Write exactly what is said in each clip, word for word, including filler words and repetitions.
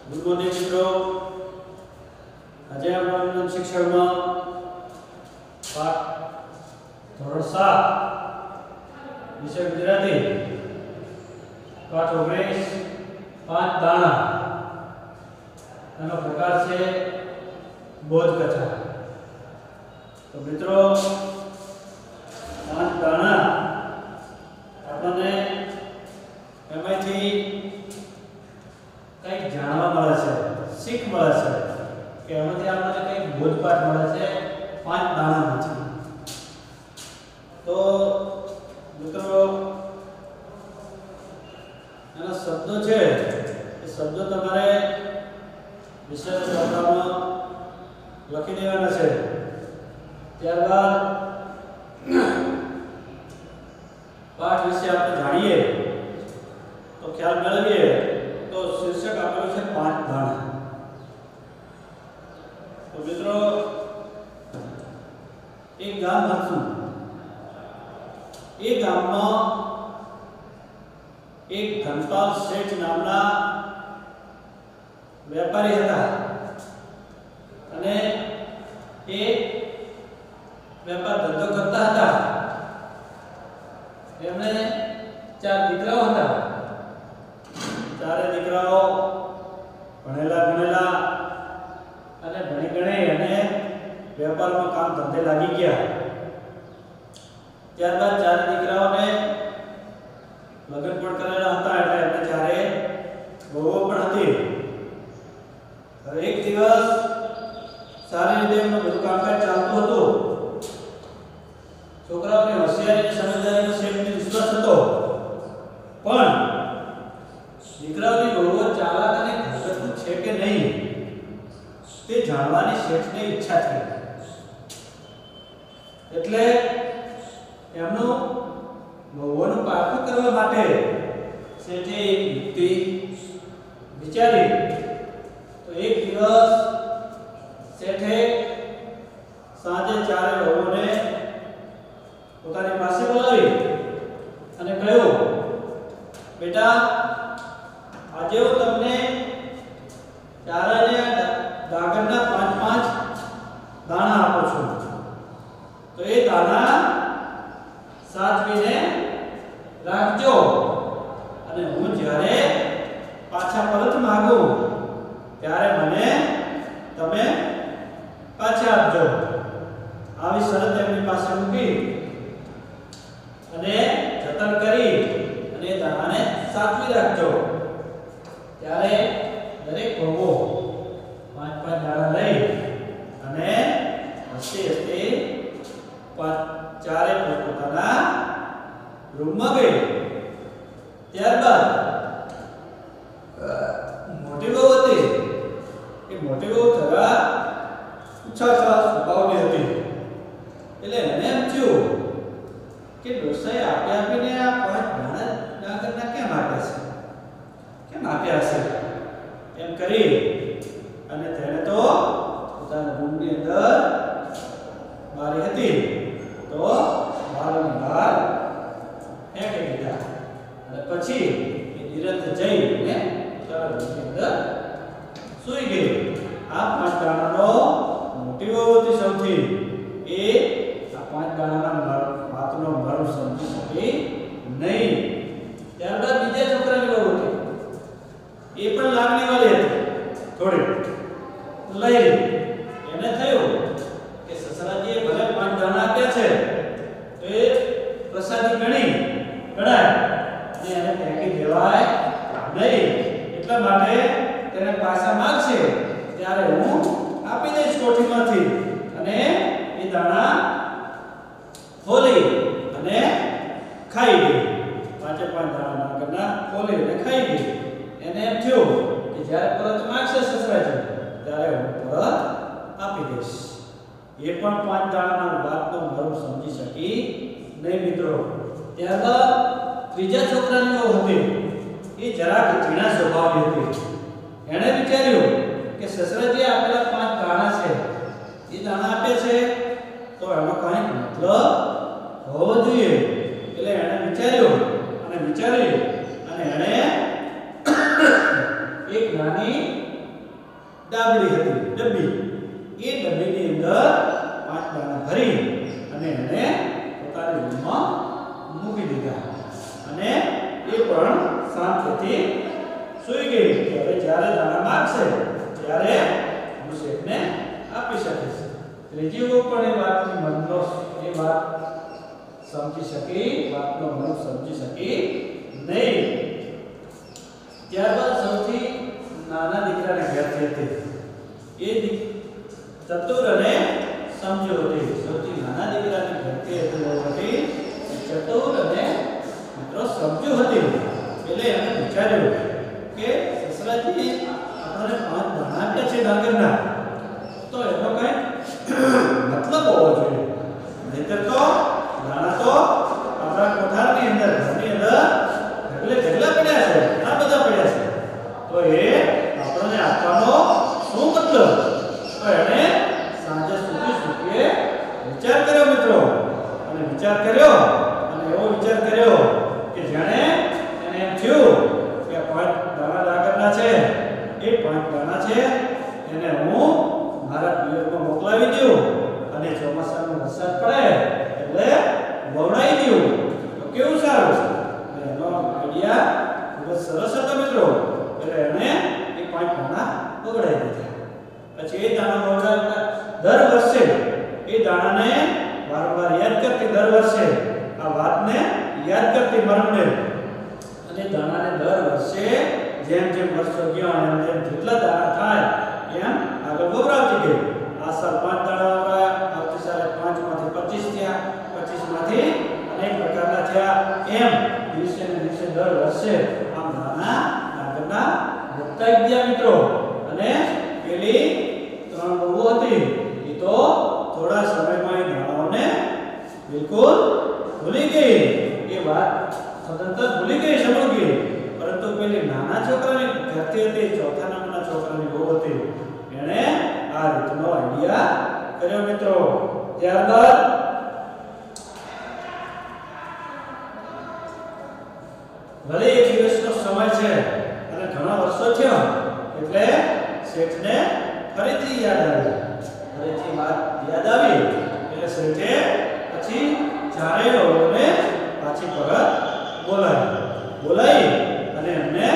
Good morning મિત્રો. આજે આપણે શિક્ષણમાં પાઠ ધોરણ સાત વિષય ગુજરાતી પાઠ ઓગણીસ પાંચ દાણા એનો પ્રકાર છે બોધકથા. તો મિત્રો પાંચ દાણા આપણને એમાંથી કંઈક જાણવા મળે છે, શીખ મળે છે કે એમાંથી આપણને કંઈક બોધપાઠ મળે છે પાંચ દાણામાંથી. તો મિત્રો એના શબ્દો છે એ શબ્દો તમારે વિષય ચોપડામાં લખી દેવાના છે. ત્યારબાદ પાઠ વિશે આપણે જાણીએ તો ખ્યાલ મેળવીએ તો શીર્ષક આપેલું છે પાંચ દાણા. તો મિત્રો એક ગામ હતું. એ ગામમાં એક ધનપાલ શેઠ નામના વેપારી હતા અને એ વેપાર ધંધો કરતા હતા. એમને ચાર દીકરાઓ હતા. ચારે દીકરાઓ ભણેલા ગણેલા અને ભણી ગણી અને વેપારમાં કામ ધંધે લાગી ગયા. ત્યારબાદ ચાર દીકરાઓને લગ્ન પણ કરેલા હતા એટલે એમને ચારે બહુઓ પણ હતી. એક દિવસ સારી રીતે એમનું બધું કામકાજ ચાલતું હતું. છોકરાઓની હોશિયારી અને સમજદારીનો શેઠને વિશ્વાસ હતો, પણ દીકરાઓની બહુઓ ચાલાક અને ઘાતક છે કે નહીં તે જાણવાની શેઠને ઈચ્છા થઈ. એટલે એમનું બહુઓનું પારખું કરવા માટે શેઠે એક યુક્તિ વિચારી. તો એક દિવસ શેઠે સાંજે ચારે બહુઓને પોતાની પાસે બોલાવી અને કહ્યું, બેટા, આજે હું તમને ચારેને ગાગરના પાંચ પાંચ દાણા આપું છું. તો એ દાણા સાચવીને રાખજો અને હું જ્યારે પાછા પરત માંગું ત્યારે મને તમે પાછા આપજો. આવી શરત એમની પાસે મૂકી અને જતન કરી અને દાણાને સાચવી રાખજો. ત્યારે દરેક વહુઓ પાંચ પાંચ દાણા લઈ અને હસતી હસતી ચારે પોતાના રૂમમાં ગઈ. ત્યારબાદ મોટી વહુ હતી. એ મોટી વહુ જરા ઉછાળા સ્વભાવની હતી. એટલે એને એમ થયું કે ડોસાએ આપી આપીને આ પાંચ દાણા ડાંગરના કેમ આપ્યા છે, કેમ આપ્યા હશે એમ કરી અને તેણે તો પોતાના રૂમની અંદર બારી હતી તો બારીની બહાર ફેંકી દીધા. અને પછી એ નિરંત જઈને પોતાના રૂમની અંદર સૂઈ ગઈ. આ પાંચ દાણાનો મોટી વહુ હતી સૌથી, એ આ પાંચ દાણાના વાતનો મર્મ સમજી શકી નહીં. ત્યારબાદ બીજા છોકરાની વહુ હતી. એ પણ લાગણી વાળી હતી થોડી લઈ. એને થયું કે સસરાજીએ ભલે પાંચ દાણા આપ્યા છે તો એ પ્રસાદી ગણી ગણાય અને એને ફેંકી દેવાય નહીં. એટલા માટે તેને પાછા માંગશે ત્યારે હું આપી દઈશ કોઠીમાંથી. અને એ દાણા ખોલી અને ખાઈ ગઈ. પાંચે પાંચ દાણા નાગરના ખોલી અને ખાઈ ગઈ. એને એમ થયું કે જ્યારે પરત માંગશે સસરાજી ત્યારે હું પરત આપી દઈશ. એ પણ પાંચ દાણાના વાતનો મર્મ સમજી શકી નહીં મિત્રો. ત્યારબાદ ત્રીજા છોકરાની વહુ હતી. એ જરાક ઝીણા સ્વભાવની હતી. એણે વિચાર્યું કે સસરાજી આપેલા પાંચ દાણા છે, એ દાણા આપે છે તો એનો કંઈક મતલબ હોવો જોઈએ. એટલે એણે વિચાર્યું અને વિચાર્યું અને એણે એક નાની ડાબડી હતી ડબ્બી એ ડબ્બીની અંદર પાંચ દાણા ભરી અને એને પોતાની રૂમમાં મૂકી દીધા અને એ પણ શાંતિથી સૂઈ ગઈ. હવે જ્યારે દાણા માંગશે ત્યારે હું શેઠને આપી શકીશ. ત્રીજી વહુ પણ એ વાતની મનનો એ વાત સમજી શકી વાતનો મન સમજી શકી નહીં. ત્યારબાદ સૌથી નાના દીકરાને ઘેરથી હતી એ ચતુર અને સમજુ હતી. સૌથી નાના દીકરાને ઘેરથી હતી ચતુર અને મિત્રો સમજુ હતી. એટલે એમણે વિચાર્યું કે સસરાજી આપણે પાંચ દાણા આપ્યા છે ડાંગરના તો એનો કઈ મતલબ હોવો જોઈએ. નહીતર તો દાણા તો આપણા કોઠારની અંદર ઘરની અંદર ઢગલે ઢગલા પડ્યા છે ઘણા બધા પડ્યા છે તો એ આપણને આપવાનો શું મતલબ? તો એને સાંજે સુધી સુધી વિચાર કર્યો મિત્રો અને વિચાર કર્યો અને એવો વિચાર કર્યો કે જાણે એને એમ થયું કે પાંચ દાણા ડાંગરના છે એ પાંચ દાણા છે એને હું મારા પિયરમાં મોકલાવી દઉં અને ચોમાસાનો વરસાદ પડે એટલે વવડાવી દઉં તો કેવું સારું. એનો આઈડિયા ખૂબ જ સરસ હતો મિત્રો. એટલે એને એ પાંચ દાણા વવડાવી દીધા. પછી એ દાણા વવડાવતા દર વર્ષે એ દાણાને વારંવાર યાદ કરતી દર વર્ષે આ વાતને યાદ કરતી મરમને અને દાણાને દર વર્ષે જેમ જેમ વર્ષો ગયા એમ જેમ જેટલા દાણા થાય એમ આગળ વવડાવતી ગઈ. આ સાલ પાંચ દાણા વવડાયા, આવતી સાલે પાંચ માંથી પચીસ થયા, પચીસ માંથી અનેક પ્રકારના થયા. એમ દિવસે ને દિવસે દર વર્ષે આમ દાણા આગળના વધતા ગયા મિત્રો. અને પેલી ત્રણ વહુ હતી એ તો થોડા સમયમાં એ દાણાઓને બિલકુલ ભૂલી ગઈ. એ વાત સદંતર ભૂલી ગઈ સમજી ગઈ. પરંતુ પેલી નાના છોકરાની ઘરથી હતી ચોથા નંબરના છોકરાની વહુ હતી એણે આ રીતનો આઈડિયા કર્યો મિત્રો. ત્યારબાદ ભલે એક દિવસનો સમય છે અને ઘણા વર્ષો થયા એટલે શેઠને ફરીથી યાદ આવી ફરીથી વાત યાદ આવી એટલે શેઠે પછી ચારેય વહુને પાછી પરત બોલાવી બોલાવી અને એમને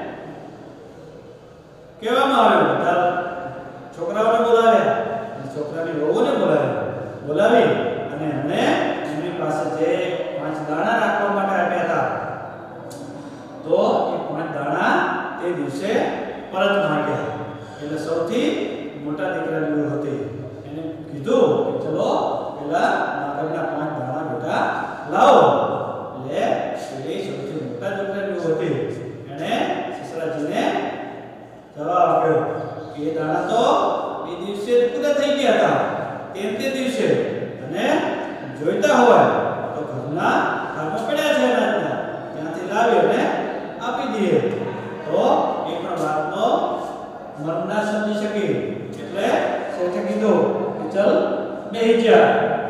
કહેવામાં આવ્યું બધા છોકરાઓને બોલાવ્યા છોકરાની વહુને બોલાવ્યા બોલાવી અને એમને એમની પાસે જે પાંચ દાણા રાખવા માટે આપ્યા હતા તો એ પાંચ દાણા તે દિવસે પરત માંગ્યા. એટલે સૌથી મોટા દીકરાની વહુ હતી એને કીધું કે ચલો પેલા નાગરના પાંચ દાણા બેટા લાવો. એટલે એ સૌથી મોટા દીકરાની વહુ હતી એને સસરાજીને જવાબ આપ્યો કે એ દાણા તો એ દિવસે પૂરા થઈ ગયા હતા તેમ તે દિવસે અને જોઈતા હોય તો ઘરના ખામાં પડ્યા છે અનાજના ત્યાંથી લાવી અને આપી દઈએ. તો એ પણ વાતનો મન ના સમજી શકી એટલે શેઠે કીધું કે ચલ બેહી જા.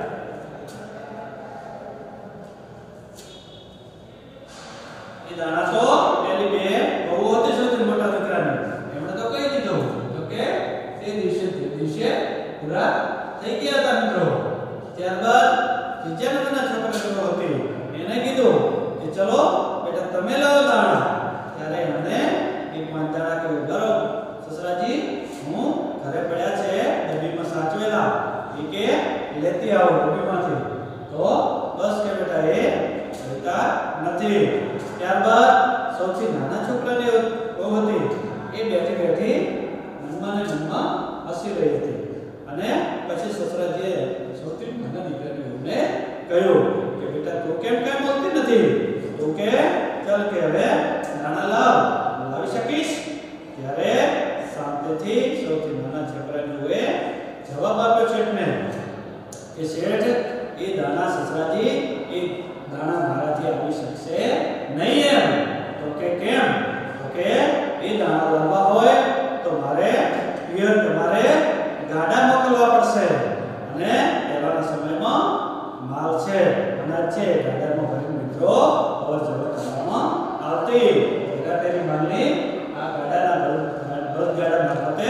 એ દાણા તો પેલી બે બહુ હતી સૌથી મોટા દીકરાની એમણે તો કહી દીધું તો કે તે દિવસે તે દિવસે પૂરા થઈ ગયા હતા મિત્રો. ત્યારબાદ બીજા નંબરના છોકરા હતી એને કીધું કે ચલો બેટા તમે લાવો દાણા. ત્યારે એમણે એક પાંચ દાણા કહ્યું બરો સસરાજી હું ઘરે પડ્યા છે ડબ્બીમાં સાચવેલા એ કે લેતી આવો ડબ્બીમાંથી. તો બસ કે બેટા એ લેતા નથી. ત્યારબાદ સૌથી નાના છોકરાની વહુ હતી એ બેઠી બેઠી મનમાં ને મનમાં હસી રહી હતી અને પછી સસરાજીએ સૌથી નાના દીકરાની વહુને કહ્યું કે બેટા તું કેમ કેમ બોલતી નથી? તું કે ચાલ કે હવે નાના લાવ લાવી શકીશ? ત્યારે શાંતિથી સૌથી નાના છોકરાની વહુએ જવાબ આપ્યો શેઠને કે શેઠ એ દાણા સસરાજી એ દાણા મારાથી આવી શકશે નહીં. એમ તો કે કેમ? તો કે એ દાણા લાવવા હોય તો મારે પિયર તમારે ગાડા મોકલવા પડશે અને પહેલાના સમયમાં માલ છે અનાજ છે ગાડામાં ભરીને મિત્રો અવર જવર કરવામાં આવતી. એના તેની માલની આ ગાડાના બળદ ગાડા મારફતે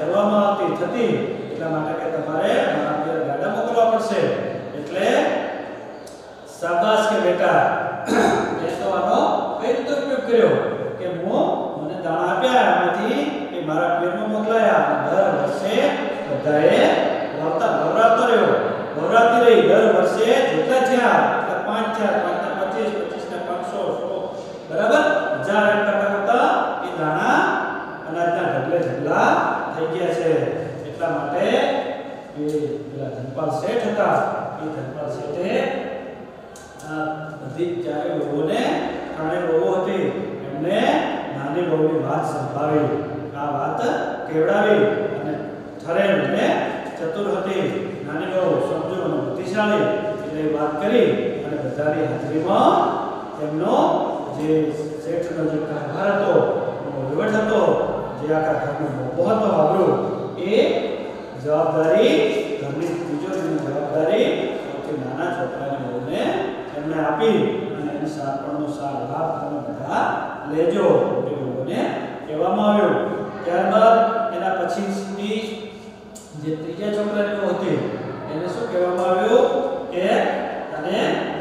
કરવામાં આવતી થતી એટલા માટે કે તમારે મારા ઘરે ગાડા મોકલવા પડશે એટલે શાબાશ કે બેટા એ તો આનો કઈ રીતે ઉપયોગ કર્યો કે હું મને દાણા આપ્યા એમાંથી એ મારા પેરમાં મોકલાયા દર વર્ષે બધાએ વાવતા વવરાવતો રહ્યો વવરાવતી રહી દર વર્ષે જેટલા થયા એટલે પાંચ થયા પાંચ ના પચીસ પચીસ ના પાંચસો સો બરાબર હજાર એમ કરતા કરતા એ દાણા અનાજના ઢગલે ઢગલા થઈ ગયા છે એટલા માટે એ પેલા ધનપાલ શેઠ હતા એ ધનપાલ શેઠે આ બધી ચારે લોકોને ત્રણે લોકો હતી એમને નાની બહુની વાત સંભાળી આ વાત કેવડાવી અને ઠરેલ ને ચતુર હતી નાની બહુ સમજુ અને બુદ્ધિશાળી એટલે વાત કરી અને બધાની હાજરીમાં તેમનો જે શેઠનો જે કારભાર હતો વહીવટ હતો જે આખા ઘરનો મોભો હતો વાપર્યું એ જવાબદારી ઘરની તિજોરીની જવાબદારી સૌથી નાના છોકરાની બહુને એમને આપી અને એની સારપણનો સાર લાભ તમે બધા લેજો એ લોકોને કહેવામાં આવ્યું ત્યારબાદ એના પછીની જે ત્રીજા છોકરાની બહુ હતી એને શું કહેવામાં આવ્યું કે તને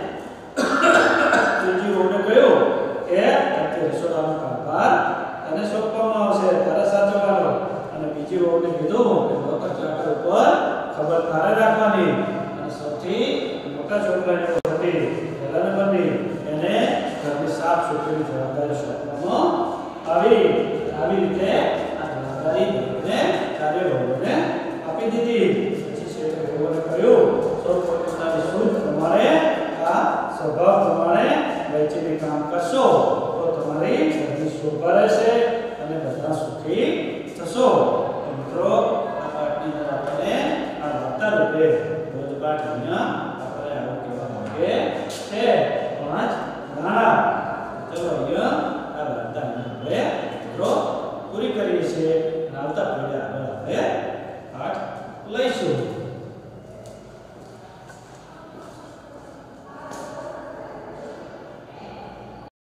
ત્રીજી વહુને કહ્યું કે અત્યારે રસોડાનો કારભાર તને સોંપવામાં આવશે તારે સાચવવાનો અને બીજી વહુને કીધું કે નોકર ચાકર ઉપર ખબર તારે રાખવાની અને સૌથી મોટા છોકરાની હતી પહેલા નંબરની એને ઘરની સાફ સુથરીની જવાબદારી સોંપવામાં આવી આવી રીતે આ જવાબદારી ને ચારે વહુને આપી દીધી પછી શેઠે વહુને કહ્યું સૌ પોતાની સૂઝ પ્રમાણે આ સ્વભાવ પ્રમાણે વહેંચીને કામ કરશો તો તમારી ઘરની શોભા રહેશે અને બધા સુખી થશો મિત્રો આ પાઠની અંદર આપણે આ વાર્તા રૂપે બોધપાઠ અહીંયા આપણે આવું કહેવા માંગે છે પાંચ દાણા ચલો અહીંયા આ વાર્તાને આપણે મિત્રો પૂરી કરીએ છીએ અને આવતા પહેલા આપણે પાઠ લઈશું.